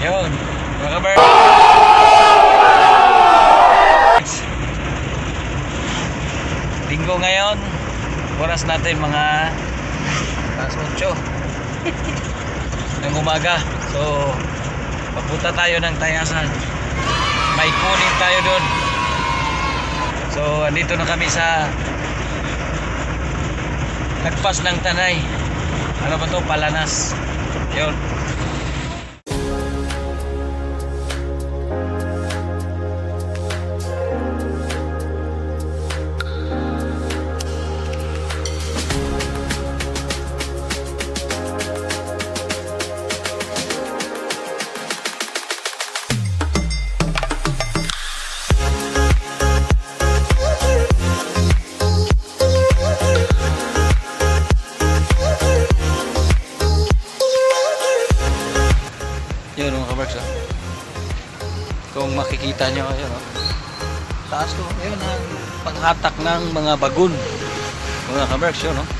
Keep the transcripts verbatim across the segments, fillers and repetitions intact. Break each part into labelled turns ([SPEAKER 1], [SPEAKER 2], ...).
[SPEAKER 1] Yun, mga kabar. Linggo ngayon, oras natin mga alas otso ng umaga. So, papunta tayo ng Tayasan. May kunin tayo doon. So, andito na kami sa Lagpas ng Tanay. Ano ba to? Palanas. Yun. Yun mga kabarks, oh. Kung makikita nyo, yun, oh. Taas ko, yun ang panghatak ng mga bagun mga kabarks, yun, oh.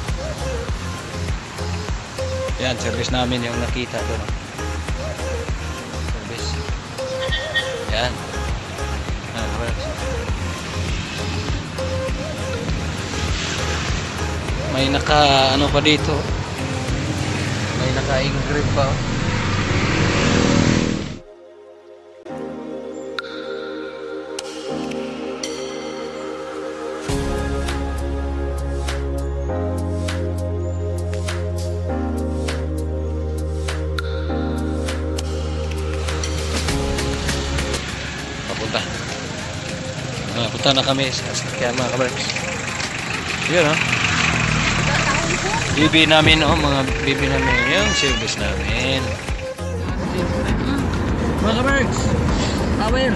[SPEAKER 1] Yan, service namin yung nakita doon, oh. Service yan mga kabarks. May naka ano pa dito, may naka engrave pa, oh. Ah, punta na kami sa sakyan mga kabarks. Yun, oh. Bibi namin, oh, mga bibi namin. Yung service namin. Mga kabarks, towel.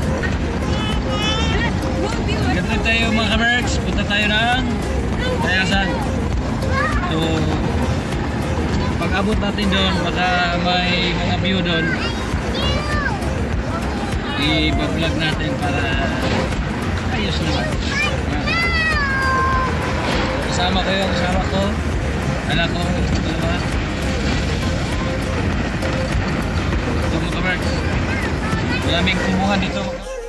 [SPEAKER 1] Ganda tayo mga kabarks. Punta tayo ng Tayasan. So, pag abot natin doon, baka may mga view doon. I-vlog natin para ayos naman. Kasama ko yung kasama ko, anak ko, dalawa. Ito mga kabarks, maraming kumuhan dito.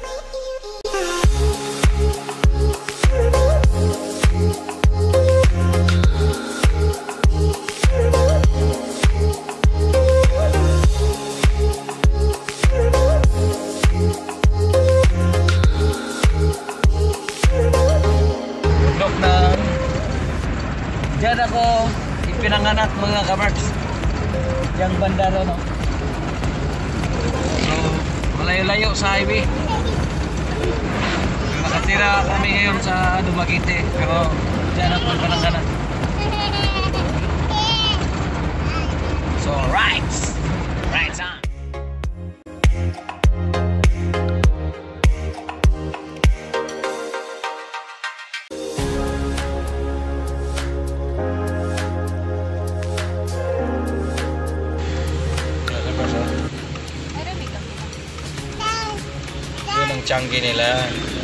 [SPEAKER 1] Diyan ako ipinanganak mga kabarks. Yang banda ro, no? So, malayo-layo sa highway. Nakatira kami ngayon sa Dumaguete. Pero diyan ako ipinanganak. So, right! Right on! Yun ang tiyanggi nila.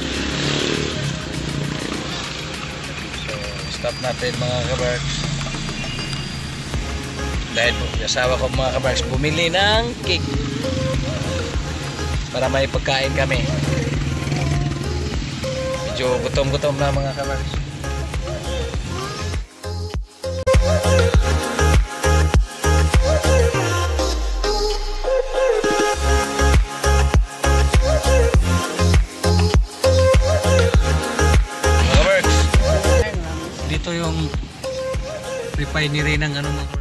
[SPEAKER 1] So, stop natin mga kabarks. Dahil yung asawa ko mga kabarks bumili ng cake para may pagkain kami. Medyo gutom-gutom na mga kabarks. Ito yung refinery ng ano mga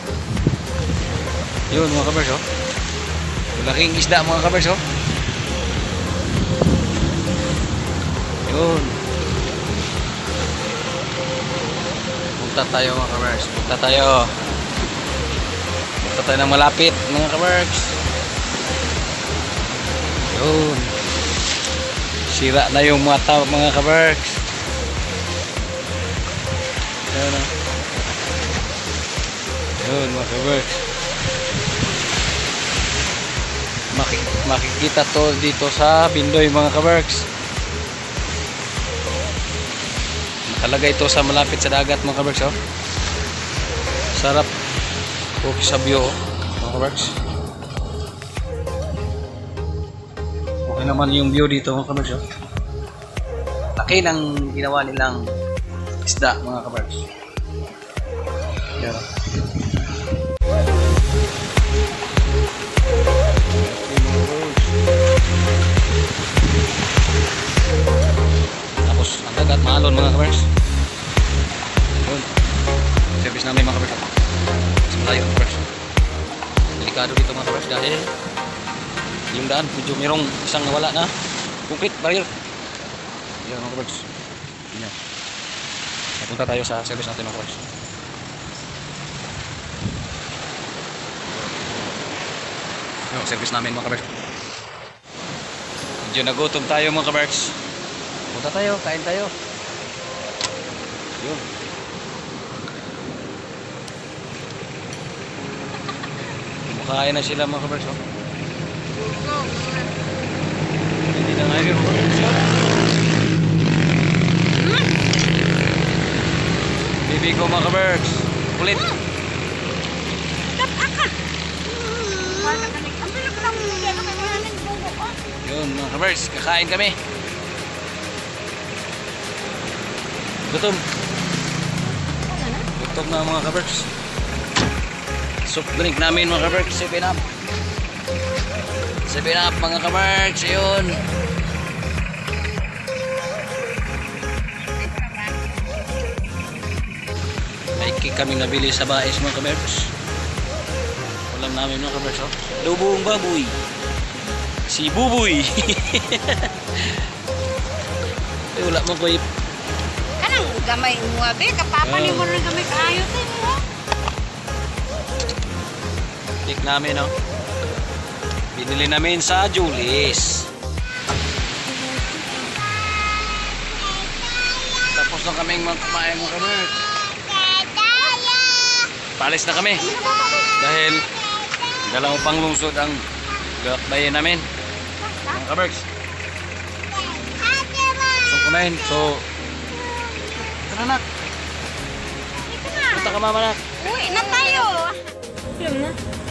[SPEAKER 1] Yun mga kabers, oh. Laking isda mga kabers, oh. Yun. Punta tayo mga kabarks. Punta tayo. Punta tayo ng malapit mga kabarks. Yun. Sira na yung mata mga kabarks. Yun o. Yun mga kabarks. Maki makikita to dito sa Bindoy mga kabarks. Nakalagay ito sa malapit sa dagat mga kabarks. Oh. Sarap. Okay sa view oh, mga kabarks. Okay naman yung view dito mga kabarks. Oh. Laki ng ginawa nilang isda mga kabarks. Yan. Tapos ang dagat maalon mga kabarks. Yun. Service namin mga kabarks. Mas malayo mga kabarks. Delikado dito mga kabarks dahil yung daan medyo mayroong isang nawala na concrete barrier. Yan mga kabarks. Yan. Napunta tayo sa service natin mga kabarks. Yung service namin mga kabarks. Medyo nagutom tayo mga kabarks. Punta tayo, kain tayo. Yun. Kumakain na sila mga kabarks. Oh. Hindi na nga yun mga kabarks. Baby ko mga kabarks. Kulit. Yun mga kabarks, kakain kami. Gutom. Gutom na mga kabarks. Soup drink namin mga kabarks, seven up. seven up mga kabarks, yun. May cake kami nabili sa Bais mga kabarks. Ulam namin mga kabarks, oh. Lubong baboy. Si Buboy. Eh, wala mo ko ip.
[SPEAKER 2] Kanang gamay mo abe, kapapa ni mo rin gamay kaayo sa mo.
[SPEAKER 1] Tik namin, no? Binili namin sa Julis. Tapos na kaming magkumain mga kabarks. Palis na kami. Dahil dalawang pang lungsod ang gakbayin namin. Mga kabarks. So kunain. So tara nak. Punta ka mama nak.
[SPEAKER 2] Uy, na tayo. Yun na.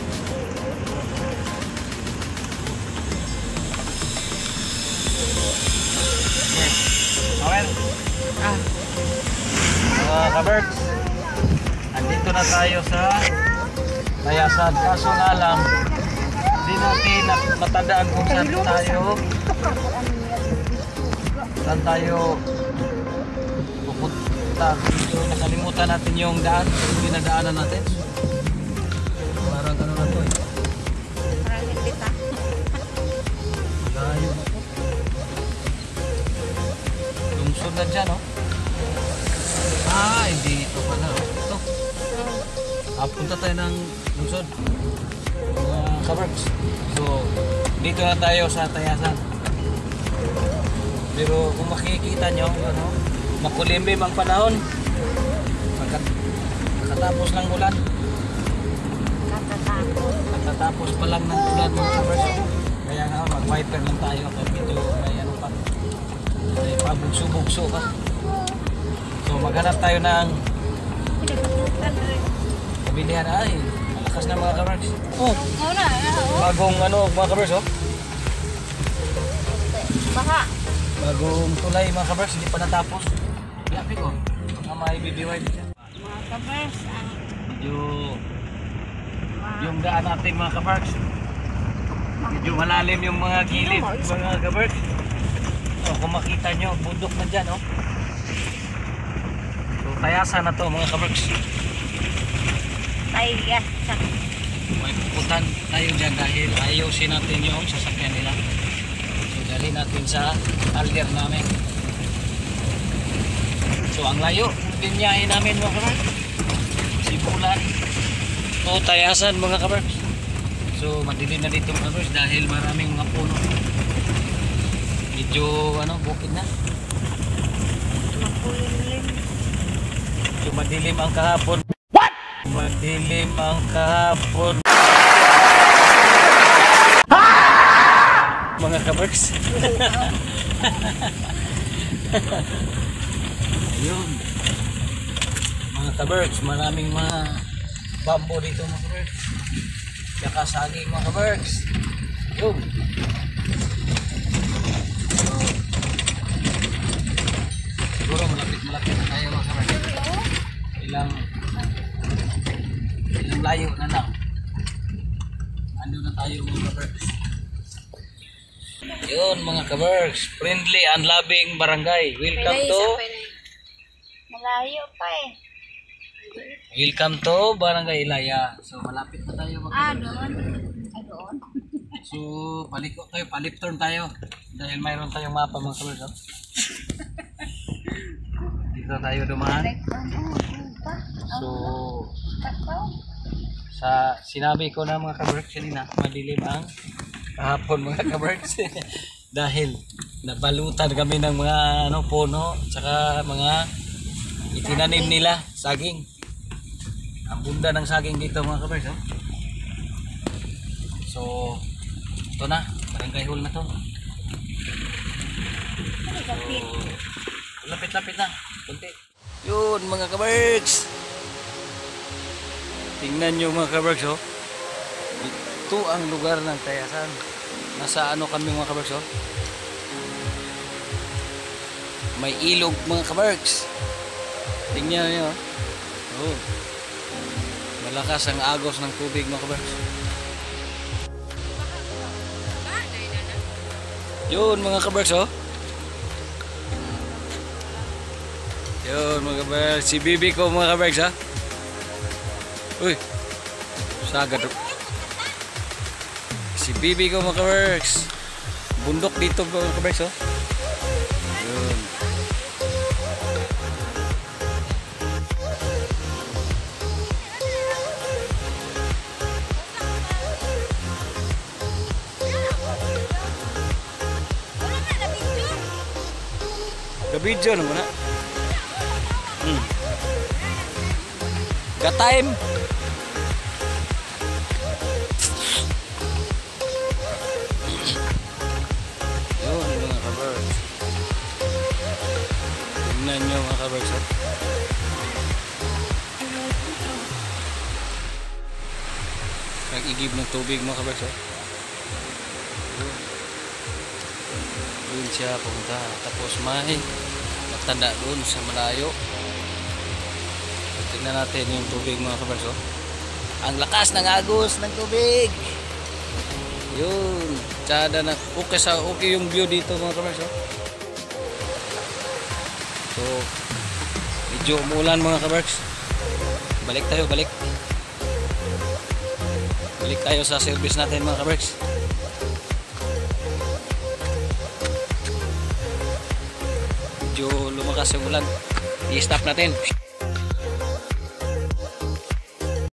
[SPEAKER 1] Okay. Ah. Mga kabarks. Andito na tayo sa Tayasan. Kaso nga lang hindi natin matandaan kung saan tayo saan tayo pupunta. So, nakalimutan natin yung daan, yung dinadaanan natin. Parang ano na to eh.
[SPEAKER 2] Parang hitit ah.
[SPEAKER 1] Malayo na to. Lungsod na dyan oh. Ah, hindi ito pala oh. Ito. Ah, punta tayo ng lungsod. Mga kabarks. So, dito na tayo sa Tayasan. Pero kung makikita nyo, ano, makulimlim ang panahon. Nakatapos ng ulan.
[SPEAKER 2] Katatapos.
[SPEAKER 1] Nakatapos pa lang ng ulan mga kabarks. Kaya nga, mag-wiper lang tayo. Kaya medyo may ano pa. May pabugso-bugso pa. So, maghanap tayo ng pabilihan. Ay, malakas na mga kabarks. Oh,
[SPEAKER 2] Oo na. Oo.
[SPEAKER 1] bagong ano mga kabarks oh.
[SPEAKER 2] Baka.
[SPEAKER 1] Bagong tulay mga kabarks, hindi pa natapos. Yapi ko, mga may bibiway dito.
[SPEAKER 2] Mga kabers, ang
[SPEAKER 1] Medyo yung daan natin mga kabarks. Medyo malalim yung mga gilid mga kabarks. So, kung makita nyo, bundok na dyan oh. So, Tayasan na to mga kabarks.
[SPEAKER 2] Tayasan.
[SPEAKER 1] May pupuntan tayo dyan dahil ayusin natin yung sasakyan nila. So dali natin sa alder namin. So ang layo, binyahin namin mga kabarks. Sipulan. O tayasan mga kabarks. So madilim na dito mga kabarks dahil maraming mga puno. Medyo ano, bukid na.
[SPEAKER 2] Makulimlim.
[SPEAKER 1] Medyo madilim ang kahapon. Madilim ang kahapon. Mga kabarks. Ayun. Mga kabarks, maraming mga bambo dito mga kabarks. Tsaka saging mga kabarks. Ayun. So, siguro malapit-malapit na tayo mga kabarks. Ilang ilang layo na lang. Ano na tayo mga kabarks. Yun mga kabarks, friendly and loving barangay. Welcome to
[SPEAKER 2] Malayo pa eh.
[SPEAKER 1] Welcome to Barangay Ilaya. So malapit na tayo mga
[SPEAKER 2] Ah,
[SPEAKER 1] kabarks.
[SPEAKER 2] doon. Ah, doon.
[SPEAKER 1] So paliko tayo, palip turn tayo. Dahil mayroon tayong mapa mga kabarks. Oh. Dito tayo dumaan. So sa sinabi ko na mga kabarks kanina, madilim ang kahapon mga kabarks. Dahil nabalutan kami ng mga ano puno saka mga itinanim nila saging. Ang bunda ng saging dito mga kabarks. Oh. So ito na, barangay hall na to. So, lapit-lapit na, kunti. Yun mga kabarks. Tingnan nyo mga kabarks. Oh. Ito ang lugar ng tayasan. Nasa ano kami mga kabarks. Oh. May ilog mga kabarks. Tingnan nyo. Oh. Malakas ang agos ng tubig mga kabarks. Yun mga kabarks. Oh. Yun mga kabarks. Si Bibi ko mga kabarks. Ha? Uy. Sagad. Si Bibi ko mga kabarks. Bundok dito mga kabarks. Oh. Yun. Kabidyo naman na. Hmm. Gatime. Yun mga kabarks. Tingnan nyo mga kabarks. Oh. Nag-igib ng tubig mga kabarks. Oh. Doon siya pumunta. Tapos may matanda doon sa malayo. Tingnan natin yung tubig mga kabarks. Oh. Ang lakas ng agos ng tubig. Yun. Tsada na. Okay, sa, okay yung view dito mga kabarks. Oh. So, medyo umulan mga kabarks. Balik tayo, balik. Balik tayo sa service natin mga kabarks. Medyo lumakas yung ulan. I-stop natin.